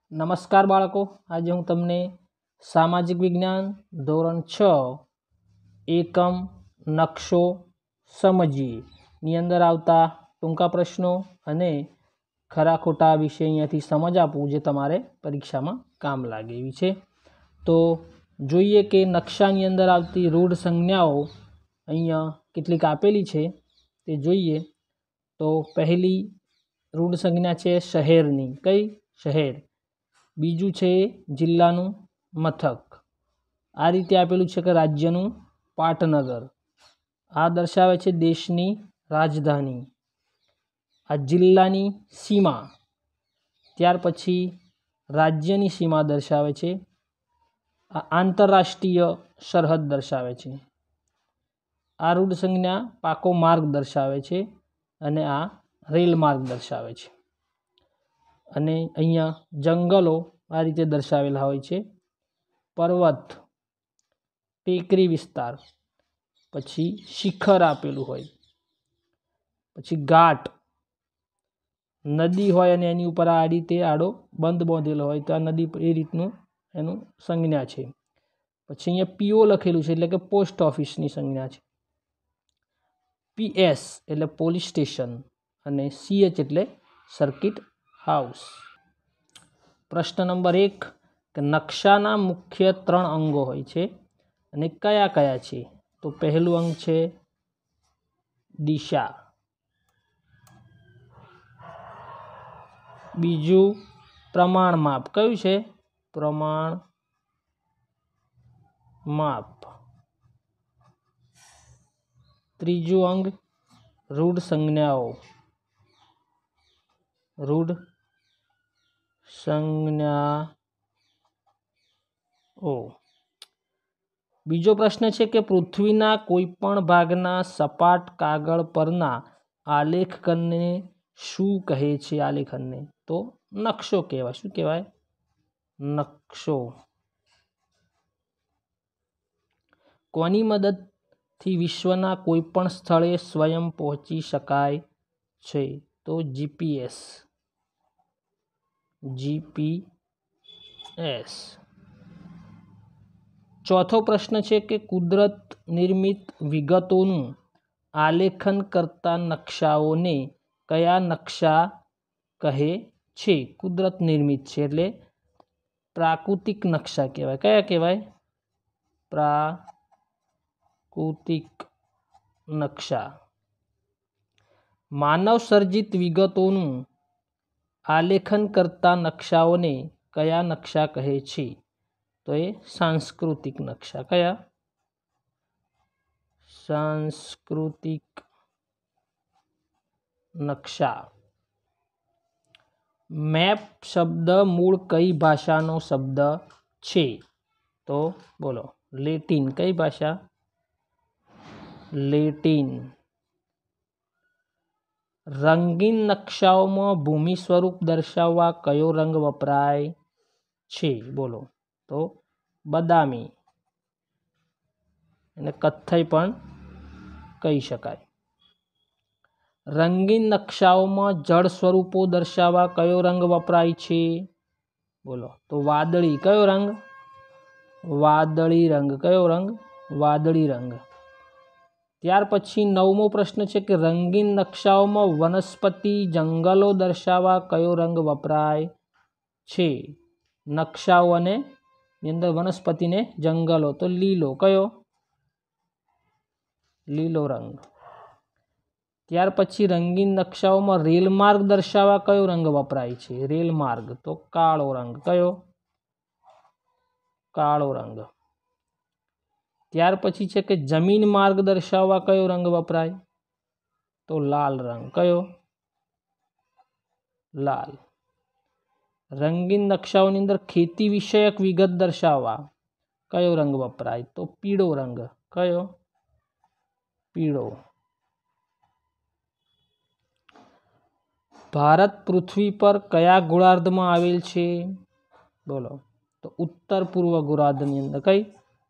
નમસ્કાર બાળકો, આજે હું તમને સામાજિક વિજ્ઞાન ધોરણ 6 એકમ નકશો સમજીએ ની અંદર આવતા ટૂંકા પ્રશ્નો અને ખરા ખોટા વિશે અહીંયાથી સમજ આપું જે તમારે પરીક્ષામાં કામ લાગે એવી છે। તો જોઈએ કે નકશાની અંદર આવતી રૂઢ સંજ્ઞાઓ અહીંયા કેટલીક આપેલી છે તે જોઈએ। તો પહેલી રૂઢ સંજ્ઞા છે શહેરની, કઈ? શહેર। બીજું છે જિલ્લાનું મથક, આ રીતે આપેલું છે કે રાજ્યનું પાટનગર, આ દર્શાવે છે દેશની રાજધાની, આ જિલ્લાની સીમા, ત્યાર પછી રાજ્યની સીમા દર્શાવે છે, આ આંતરરાષ્ટ્રીય સરહદ દર્શાવે છે, આ રૂઢ સંજ્ઞા પાકો માર્ગ દર્શાવે છે અને આ રેલ માર્ગ દર્શાવે છે। અને અહીંયા જંગલો આ રીતે દર્શાવેલા હોય છે, પર્વત, ટેકરી વિસ્તાર, પછી શિખર આપેલું હોય, પછી ઘાટ, નદી હોય અને એની ઉપર આ રીતે આડો બંધ બાંધેલો હોય તો આ નદી એ રીતનું એનું સંજ્ઞા છે। પછી અહીંયા પીઓ લખેલું છે એટલે કે પોસ્ટ ઓફિસની સંજ્ઞા છે, પીએસ એટલે પોલીસ સ્ટેશન અને સીએચ એટલે સર્કિટ હાઉસ। પ્રશ્ન નંબર 1 કે નકશાના મુખ્ય 3 અંગો હોય છે અને કયા કયા છે? તો પહેલું અંગ છે દિશા, બીજું પ્રમાણ માપ, કયું છે? પ્રમાણ માપ, ત્રીજું અંગ રૂઢ સંજ્ઞાઓ, રૂઢ સંજ્ઞાઓ। બીજો પ્રશ્ન છે કે પૃથ્વીના કોઈ પણ ભાગના સપાટ કાગળ પરના આલેખનને શું કહે છે? આલેખનને તો નકશો કહેવાય। શું કહેવાય? નકશો। કોની મદદથી વિશ્વના કોઈ પણ સ્થળે સ્વયં પહોંચી શકાય છે? તો જીપીએસ, જીપીએસ। ચોથો પ્રશ્ન છે કે કુદરત નિર્મિત વિગતોનું આલેખન કરતા નકશાઓને કયા નકશા કહે છે? કુદરત નિર્મિત છે એટલે પ્રાકૃતિક નકશા કહેવાય। કયા કહેવાય? પ્રાકૃતિક નકશા। માનવ સર્જિત વિગતોનું આલેખન કરતા નકશાઓને કયા નકશા કહે છે? તો એ સાંસ્કૃતિક નકશા। કયા? સાંસ્કૃતિક નકશા। મેપ શબ્દ મૂળ કઈ ભાષાનો શબ્દ છે? તો બોલો, લેટિન। કઈ ભાષા? લેટિન। રંગીન નકશાઓમાં ભૂમિ સ્વરૂપ દર્શાવવા કયો રંગ વપરાય છે? બોલો, તો બદામી, અને કથ્થઈ પણ કહી શકાય। રંગીન નકશાઓમાં જળ સ્વરૂપો દર્શાવવા કયો રંગ વપરાય છે? બોલો, તો વાદળી। કયો રંગ? વાદળી રંગ। કયો રંગ? વાદળી રંગ। ત્યાર પછી 9મો પ્રશ્ન છે કે રંગીન નકશાઓમાં વનસ્પતિ જંગલો દર્શાવવા કયો રંગ વપરાય છે? નકશાઓ અને ની અંદર વનસ્પતિને જંગલો તો લીલો। કયો? લીલો રંગ। ત્યાર પછી રંગીન નકશાઓમાં રેલ માર્ગ દર્શાવવા કયો રંગ વપરાય છે? રેલ માર્ગ તો કાળો રંગ। કયો? કાળો રંગ। ત્યાર પછી છે કે જમીન માર્ગ દર્શાવવા કયો રંગ વપરાય? તો લાલ રંગ। કયો? લાલ। રંગીન નકશાઓની અંદર ખેતી વિષયક વિગત દર્શાવવા કયો રંગ વપરાય? તો પીળો રંગ। કયો? પીળો। ભારત પૃથ્વી પર કયા ગોળાર્ધમાં આવેલ છે? બોલો, તો ઉત્તર પૂર્વ ગોળાર્ધની અંદર। કઈ?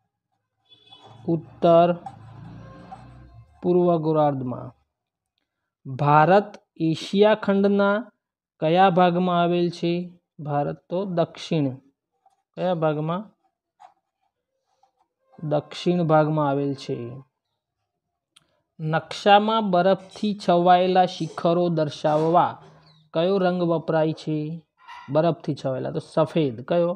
ઉત્તર પૂર્વ ગોળાર્ધમાં। ભારત એશિયા ખંડના કયા ભાગમાં આવેલ છે? ભારત તો દક્ષિણ, કયા ભાગમાં? દક્ષિણ ભાગમાં આવેલ છે. નકશામાં બરફથી છવાયેલા શિખરો દર્શાવવા કયો રંગ વપરાય છે? બરફથી છવાયેલા તો સફેદ. કયો?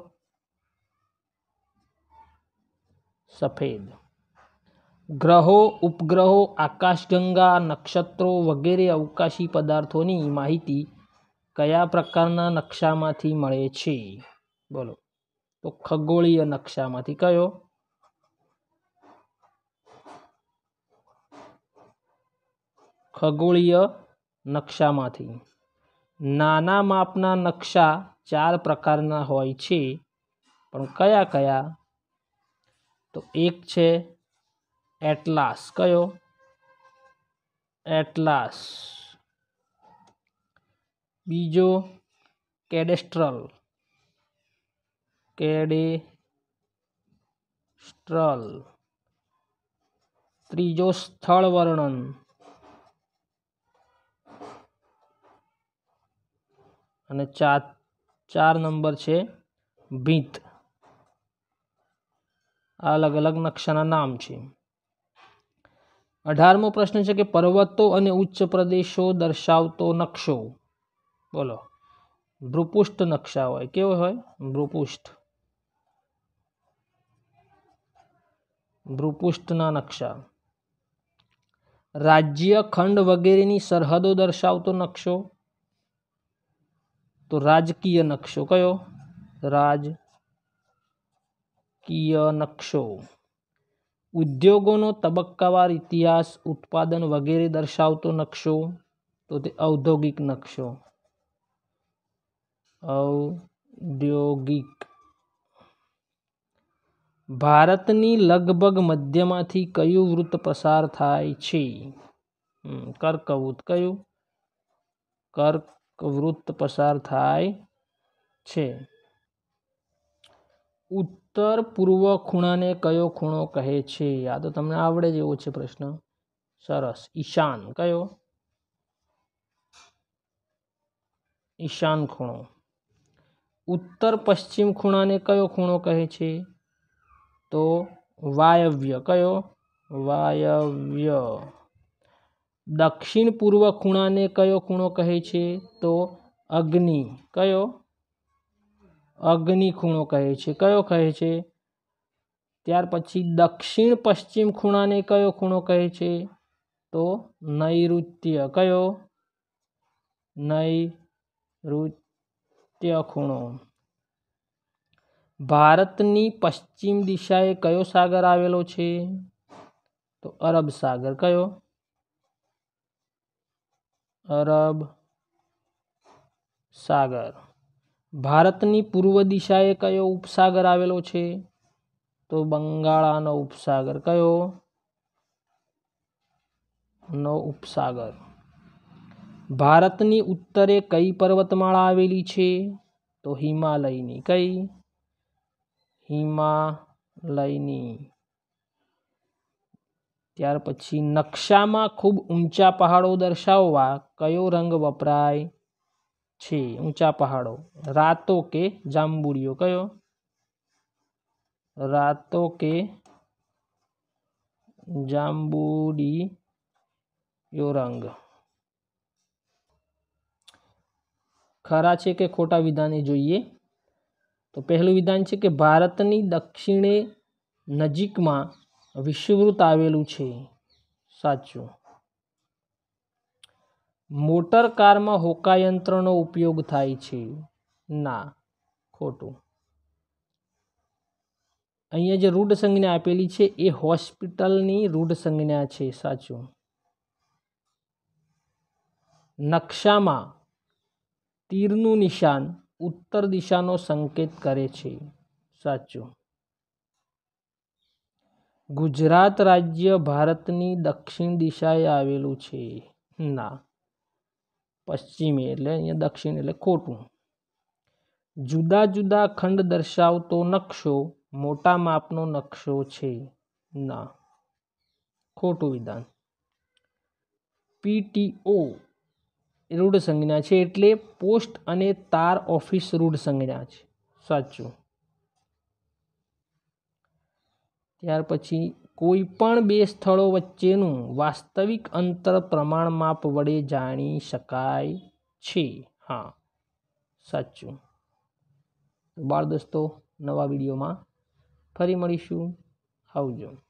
સફેદ. ગ્રહો, ઉપગ્રહો, આકાશગંગા, નક્ષત્રો વગેરે અવકાશી પદાર્થોની માહિતી કયા પ્રકારના નકશામાંથી મળે છે? બોલો. તો ખગોળીય નકશામાંથી. કયો? ખગોળીય નકશામાંથી. નાના માપના નકશા 4 પ્રકારના હોય છે, પણ કયા કયા? તો એક છે એટલાસ. કયો? એટલાસ. બીજો કેડેસ્ટ્રલ. કેડેસ્ટ્રલ. ત્રીજો સ્થળ વર્ણન. અને 4 નંબર છે ભીંત. અલગ અલગ નકશાના નામ છે. 18મો પ્રશ્ન છે કે પર્વતો અને ઉચ્ચ પ્રદેશો દર્શાવતો નકશો. બોલો. ભૂપૃષ્ઠ નકશા હોય. કેવો હોય? ભૂપૃષ્ઠ. ભૂપૃષ્ઠના નકશા. રાજ્ય, ખંડ વગેરેની સરહદો દર્શાવતો નકશો. તો રાજકીય નકશો. કયો? રાજકીય નકશો. ઉદ્યોગોનો તબક્કાવાર ઇતિહાસ, ઉત્પાદન વગેરે દર્શાવતો નકશો. તો તે ઔદ્યોગિક નકશો. ઔદ્યોગિક. ભારતની લગભગ મધ્યમાંથી કયું વૃત્ત પસાર થાય છે? કર્કવૃત્ત. કયું? કર્કવૃત્ત પસાર થાય છે. ઉત્તર પૂર્વ ખૂણાને કયો ખૂણો કહે છે? આ તો તમને આવડે જ એવો છે પ્રશ્ન. સરસ. ઈશાન. કયો? ઈશાન ખૂણો. ઉત્તર પશ્ચિમ ખૂણાને કયો ખૂણો કહે છે? તો વાયવ્ય. કયો? વાયવ્ય. દક્ષિણ પૂર્વ ખૂણાને કયો ખૂણો કહે છે? તો અગ્નિ. કયો? અગ્નિ ખૂણો કહે છે. કયો કહે છે? ત્યાર પછી દક્ષિણ પશ્ચિમ ખૂણાને કયો ખૂણો કહે છે? તો નૈઋત્ય. કયો? નૈઋત્ય ખૂણો. ભારતની પશ્ચિમ દિશાએ કયો સાગર આવેલો છે? તો અરબ સાગર. કયો? અરબ સાગર. ભારતની પૂર્વ દિશાએ કયો ઉપસાગર આવેલો છે? તો બંગાળાનો ઉપસાગર. કયો? નો ઉપસાગર. ભારતની ઉત્તરે કઈ પર્વતમાળા આવેલી છે? તો હિમાલયની. કઈ? હિમાલયની. ત્યાર પછી નકશામાં ખૂબ ઊંચા પહાડો દર્શાવવા કયો રંગ વપરાય છે? ઊંચા પહાડો. રાતો કે જાંબુડિયો. કયો? રાતો કે જાંબુડિયો રંગ. ખરા છે કે ખોટા વિધાને જોઈએ. તો પહેલું વિધાન છે કે ભારતની દક્ષિણે નજીકમાં વિષુવવૃત્ત આવેલું છે. સાચું. મોટર કારમાં હોકાયંત્રનો ઉપયોગ થાય છે. ના, ખોટું. અહીંયા જે રૂઢ સંજ્ઞા આપેલી છે એ હોસ્પિટલની રૂઢ સંજ્ઞા છે. સાચું. નકશામાં તીરનું નિશાન ઉત્તર દિશાનો સંકેત કરે છે. સાચું. ગુજરાત રાજ્ય ભારતની દક્ષિણ દિશાએ આવેલું છે. ના, પશ્ચિમે એટલે અહીંયા દક્ષિણ એટલે ખોટું. જુદા જુદા ખંડ દર્શાવતો નકશો મોટા માપનો નકશો છે. ના, ખોટું વિધાન. PTO રૂઢ સંજ્ઞા છે એટલે પોસ્ટ અને તાર ઓફિસ રૂઢ સંજ્ઞા છે, સાચું। ત્યાર પછી કોઈ પણ બે સ્થળો વચ્ચેનું વાસ્તવિક અંતર પ્રમાણમાપ વડે જાણી શકાય છે, હા સાચું। બાળ દોસ્તો, નવા વિડીયોમાં ફરી મળીશું, આવજો।